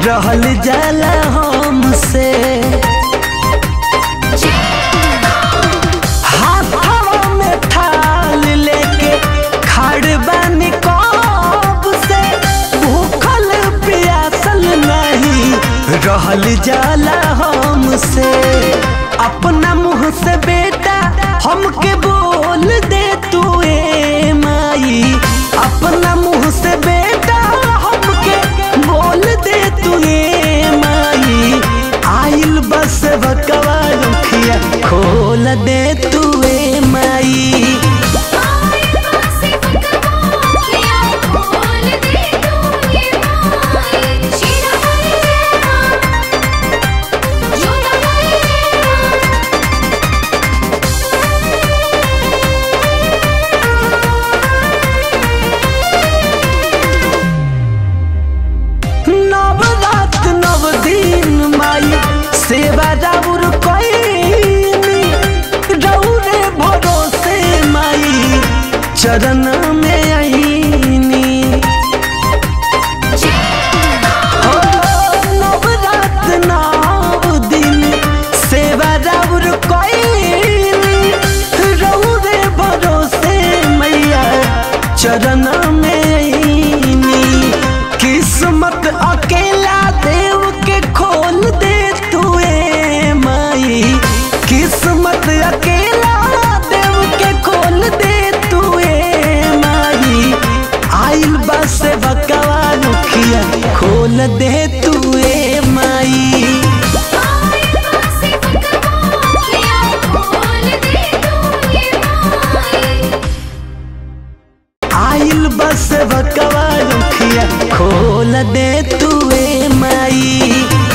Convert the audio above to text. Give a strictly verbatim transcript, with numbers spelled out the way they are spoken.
रहल जाला हमसे। हाथवा में थाल लेके खड़ बानी कब से, भूखल प्यासल नहीं रहल जाला हमसे। अपना मुँह से बेटा हमके बोल दे तू ए माई, अपना मुँह से बेटा हमके बोल दे तू ए माई। आइल बा सेवकवा अखिया खोल दे तू ए माई। सेवा राउर कोइनी रौरे भरोसे माई, चरण में आईनी। हो नवरात नौ दिन सेवा राउर कोइनी रौरे भरोसे मैया, चरण में आईनी। किस्मत अकेला देव के खोल दे तू ए माई, किस्मत अकेला देव के खोल दे तू ए माई। आइल बा सेवकवा अखिया खोल दे तू ए माई। आइल बा सेवकवा अखिया खोल दे तू ए माई।